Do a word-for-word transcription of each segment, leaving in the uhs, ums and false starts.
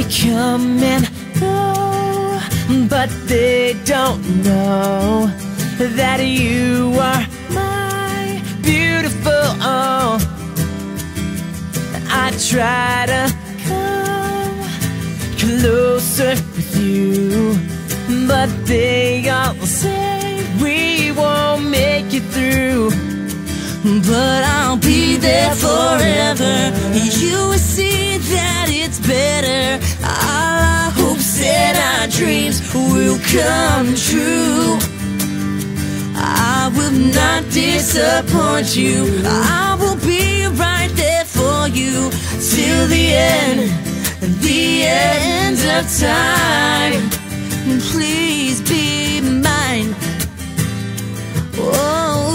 come and go, but they don't know that you are my beautiful own. I try to come closer with you, but they all say we won't make it through. But I'll be there forever. You will see that it's better. All our hopes and our dreams will come true. I will not disappoint you. I will be right there for you till the end, the end of time. Please be mine. Oh,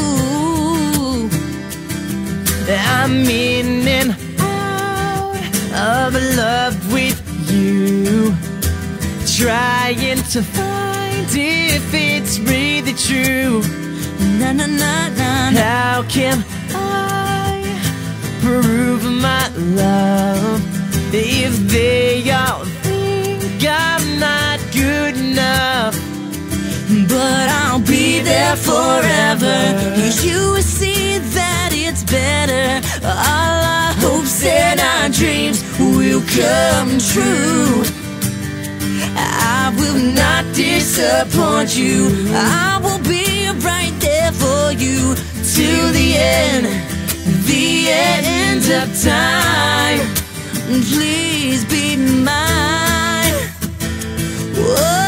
I'm in and out of love with you, trying to find if it's really true. Na na na na. How can I prove my love if they all think I'm not good enough? But I'll be there forever. You will see that it's better. All our hopes and our dreams will come true. I will not disappoint you. I will be right there for you till the end, the end of time. Please be mine. Whoa.